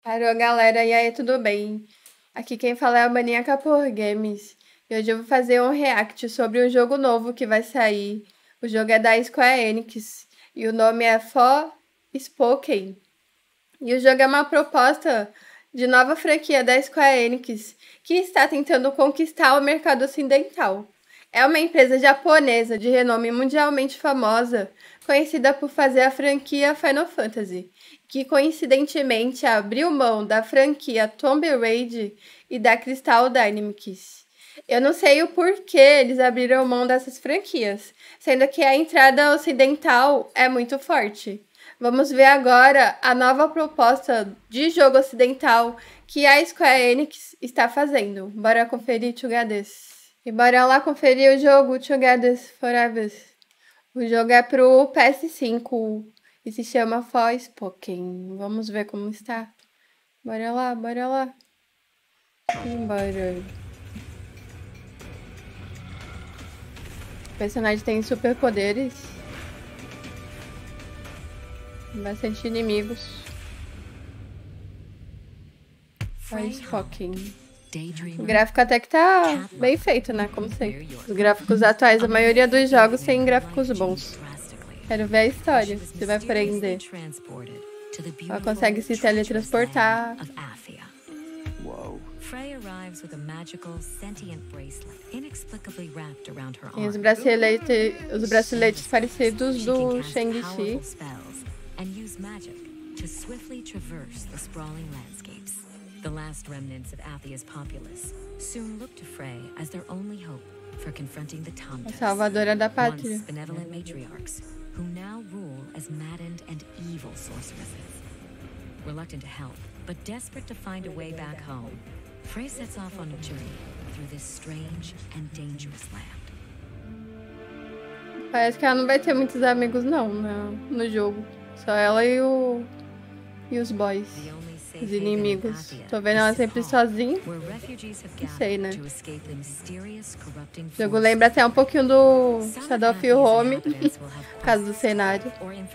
Alô, galera, e aí, tudo bem? Aqui quem fala é a Maníaca por Games. E hoje eu vou fazer um react sobre um jogo novo que vai sair. O jogo é da Square Enix e o nome é Forspoken. E o jogo é uma proposta de nova franquia da Square Enix que está tentando conquistar o mercado ocidental. É uma empresa japonesa de renome mundialmente famosa, conhecida por fazer a franquia Final Fantasy, que coincidentemente abriu mão da franquia Tomb Raider e da Crystal Dynamics. Eu não sei o porquê eles abriram mão dessas franquias, sendo que a entrada ocidental é muito forte. Vamos ver agora a nova proposta de jogo ocidental que a Square Enix está fazendo. Bora conferir, Tchugades. E bora lá conferir o jogo Tchugades Forever. O jogo é pro PS5 e se chama Forspoken. Vamos ver como está. Bora lá, bora lá. Bora. O personagem tem superpoderes. Bastante inimigos. Forspoken. O gráfico até que tá bem feito, né? Como sempre. Os gráficos atuais, a maioria dos jogos tem gráficos bons. Quero ver a história. Você vai aprender. Ela consegue se teletransportar. Tem os braceletes parecidos do Shang-Chi. The last remnants of Athia's populace soon looked to Frey as their only hope for confronting the Tomtas, Salvadora da pátria. once benevolent matriarchs, who now rule as maddened and evil sorceresses. Reluctant to help, but desperate to find a way back home, Frey sets off on a journey through this strange and dangerous land. Parece que ela não vai ter muitos amigos não, no jogo. Só ela e os boys. Os inimigos. Tô vendo ela sempre sozinha. Não sei, né? O jogo lembra até um pouquinho do Shadow of Home, por causa do cenário.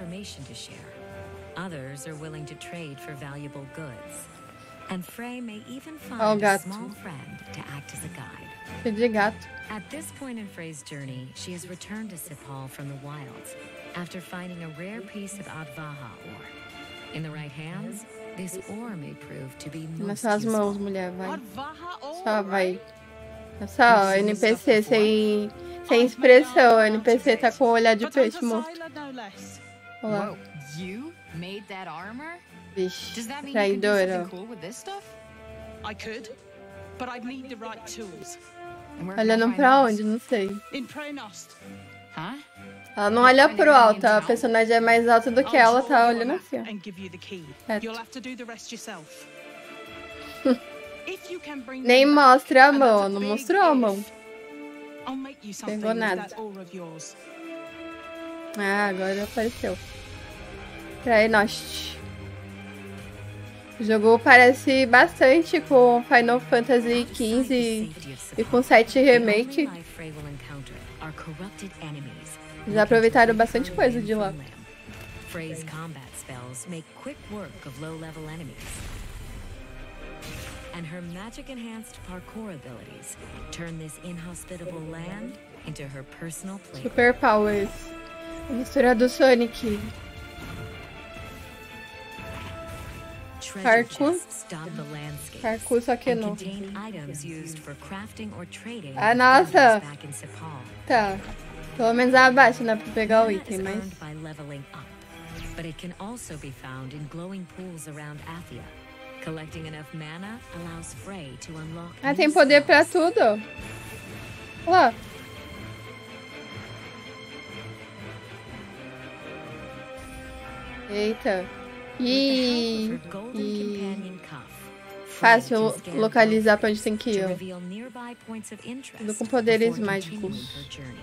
Ó o gato. Cheio de gato. At this point in Frey's journey, she has returned to Cipal from the wilds after finding a rare piece of Advaha ore. In the right hands, this ore may prove to be most as mãos, mulher, vai. Só vai. Só, ó, NPC sem expressão. O NPC tá com o olhar de peixe morto. Olha lá. Vixe, traidora. Olhando pra onde? Não sei. Ela não olha pro alto, a personagem é mais alta do que ela, tá olhando assim, ó. Nem mostra a mão, não mostrou a mão. Pegou nada. Ah, agora apareceu. Traenost. O jogo parece bastante com Final Fantasy XV e com 7 Remake. Eles aproveitaram bastante coisa de lá. Frey's combat spells make quick work of low-level enemies. And her magic-enhanced parkour abilities turn this inhospitable land into her personal playground. Super Powers. A mistura do Sonic. Parkour. Parkour só que não. Ah, nossa! Tá. Pelo menos abaixo, né, pra pegar o item, mas... Ah, tem poder pra tudo. Olha lá. Eita. Ih. Fácil localizar pra onde tem que ir, ó. Tudo com poderes mágicos.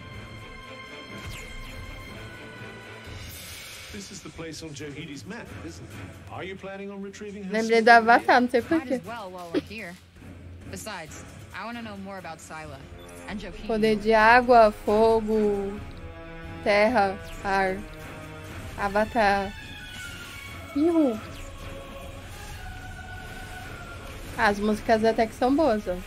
Lembrei do Avatar, não sei porquê. Poder de água, fogo, terra, ar. Avatar. Ihu. As músicas até que são boas, ó.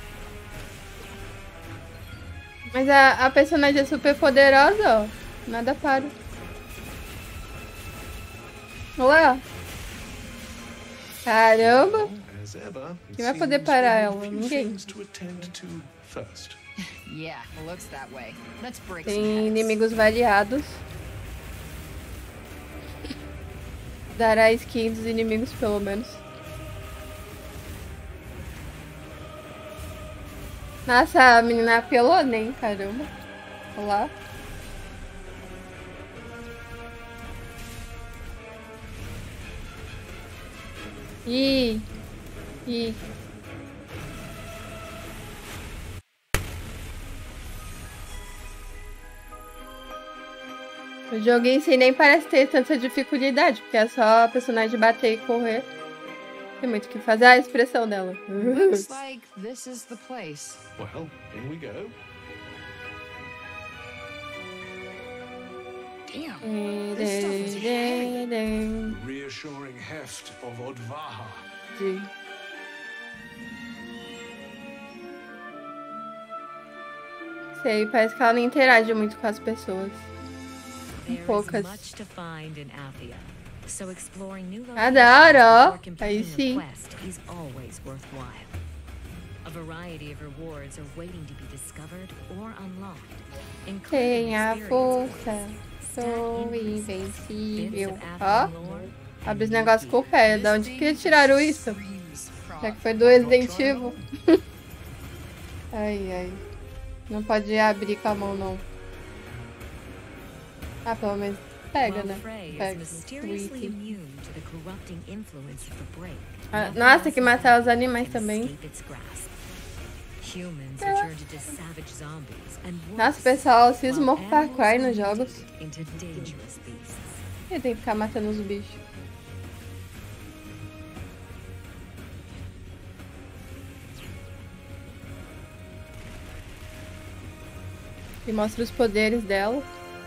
Mas a personagem é super poderosa, ó. Nada para. Olha lá. Caramba. Quem vai poder parar ela? Ninguém. Tem inimigos variados. Dará skin dos inimigos, pelo menos. Nossa, a menina apelou, nem, caramba. Olha lá. Ih. O jogo em si nem parece ter tanta dificuldade, porque é só a personagem bater e correr. Tem muito o que fazer. A expressão dela. Looks like this is the place. Well, here we go. Damn, this stuff is heavy. Reassuring heft of Odvaha. Sei, parece que ela não interage muito com as pessoas. Poucas. Ah, da hora, ó. Aí sim. Tem a força, sou invencível. Ó, abre os negócios com o pé. Da onde que tiraram isso? Já que foi do Resident Evil. Ai. Não pode abrir com a mão, não. Ah, pelo menos pega, né? Pega. Ah, nossa, tem que matar os animais também. Nossa, pessoal, cismou com Far Cry nos jogos. Eu tenho que ficar matando os bichos. E mostra os poderes dela.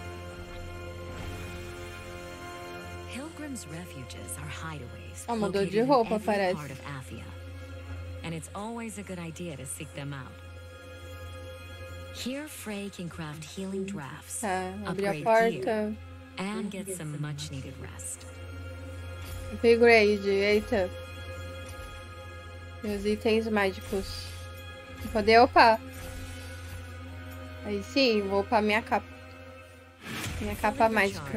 Oh, mudou de roupa, parece. And it's always a good idea to seek them out. Here, Frey can craft healing drafts, upgrade gear, and get some much-needed rest. Upgrade, eita. Meus itens mágicos. Vou poder upar. Aí sim, vou upar minha capa. Minha capa mágica.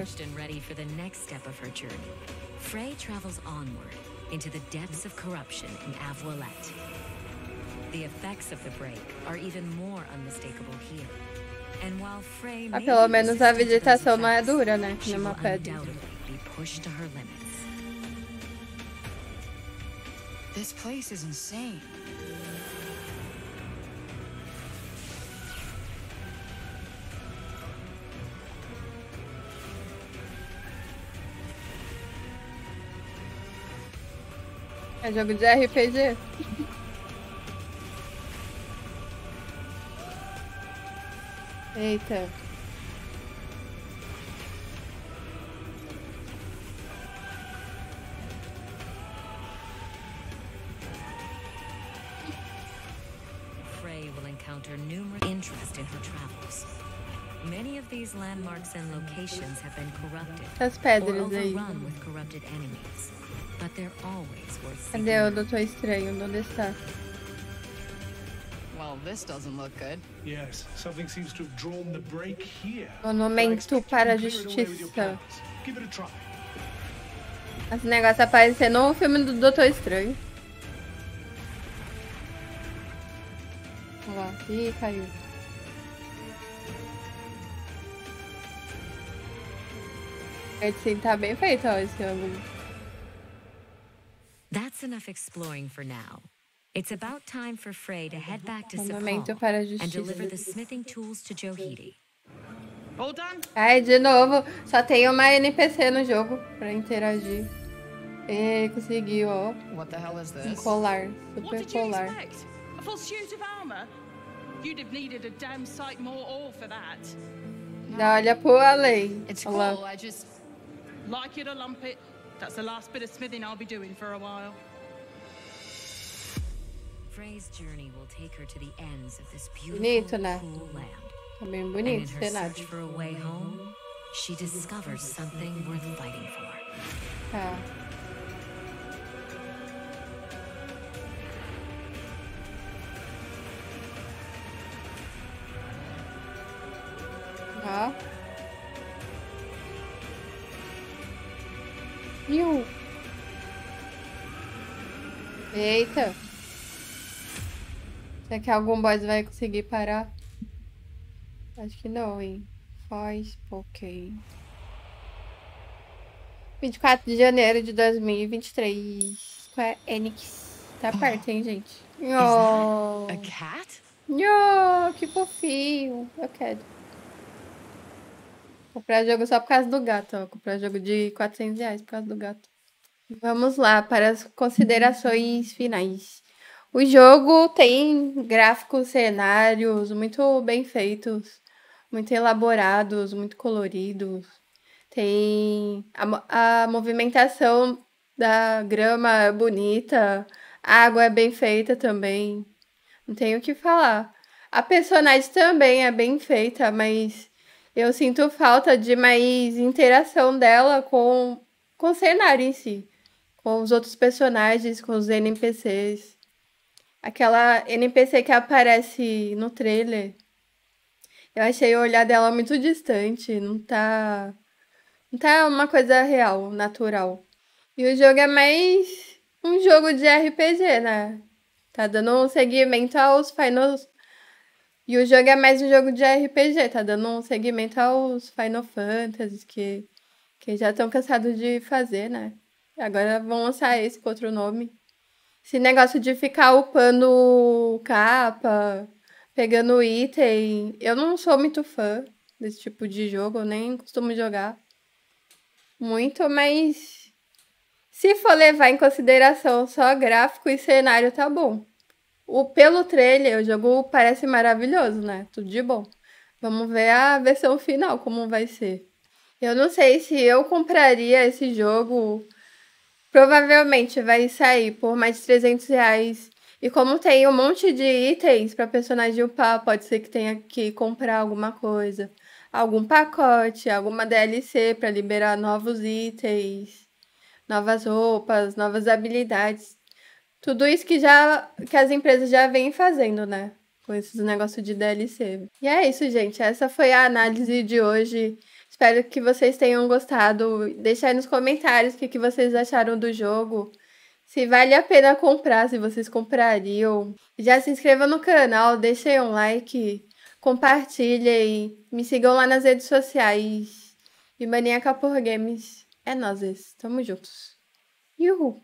Frey travels onward into the depths of corruption in Avolet. The effects of the break are even more unmistakable here. And while Frey pelo menos a vegetação não é dura, né? Que nem uma pedra. This place is insane. É jogo de RPG. Eita. Frey will encounter numerous interest in her travels. Many of these landmarks and locations have been corrupted or overrun with corrupted enemies. But they're always worth seeking. Cadê o Doutor Estranho? Onde está? Well, this doesn't look good. Yes, something seems to have drawn the break here. Monumento para a Justiça. Give it a try. Esse negócio aparecendo no filme do Doutor Estranho. Olha lá. Ih, caiu. Esse tá bem feito, ó, esse ângulo. That's enough exploring for now. It's about time for Frey to head back to Cipal and deliver the smithing tools to Johidi. All done? Ai, de novo, só tem uma NPC no jogo pra interagir. E conseguiu, ó. What the hell is this? Colar, super colar. A full suit of armor? You'd have needed a damn sight more ore for that. Olha pro além. It's cool, I just like it or lump it. That's the last bit of smithing I'll be doing for a while. Frey's journey will take her to the ends of this beautiful, Bonito, né? cool land. Tá bem And bonito in o her cenário. search for a way home, she discovers something worth fighting for. Tá. Ó. Eita. Será que algum boss vai conseguir parar? Acho que não, hein? Faz pouquinho. 24 de janeiro de 2023. Square Enix. Tá perto, hein, gente? Oh. A cat? Oh, que fofinho. Eu quero. Comprar jogo só por causa do gato, ó. Comprar jogo de R$400 por causa do gato. Vamos lá para as considerações finais. O jogo tem gráficos, cenários muito bem feitos, muito elaborados, muito coloridos. Tem a movimentação da grama é bonita, a água é bem feita também. Não tenho o que falar. A personagem também é bem feita, mas eu sinto falta de mais interação dela com o cenário em si, com os outros personagens, com os NPCs. Aquela NPC que aparece no trailer, eu achei o olhar dela muito distante, não tá uma coisa real, natural. E o jogo é mais um jogo de RPG, né? Tá dando um seguimento aos Final... E o jogo é mais um jogo de RPG, tá dando um seguimento aos Final Fantasy, que já estão cansados de fazer, né? Agora vão lançar esse com outro nome. Esse negócio de ficar upando capa, pegando item. Eu não sou muito fã desse tipo de jogo, eu nem costumo jogar muito, mas se for levar em consideração só gráfico e cenário, tá bom. Pelo trailer, o jogo parece maravilhoso, né? Tudo de bom. Vamos ver a versão final, como vai ser. Eu não sei se eu compraria esse jogo. Provavelmente vai sair por mais de R$300. E como tem um monte de itens para personagem upar, pode ser que tenha que comprar alguma coisa. Algum pacote, alguma DLC para liberar novos itens, novas roupas, novas habilidades. Tudo isso que as empresas já vêm fazendo, né? Com esses negócios de DLC. E é isso, gente. Essa foi a análise de hoje. Espero que vocês tenham gostado. Deixa aí nos comentários o que vocês acharam do jogo. Se vale a pena comprar, se vocês comprariam. Já se inscrevam no canal, deixem um like, compartilhem, me sigam lá nas redes sociais. E Maníaca por Games é nós, tamo juntos. Uhul!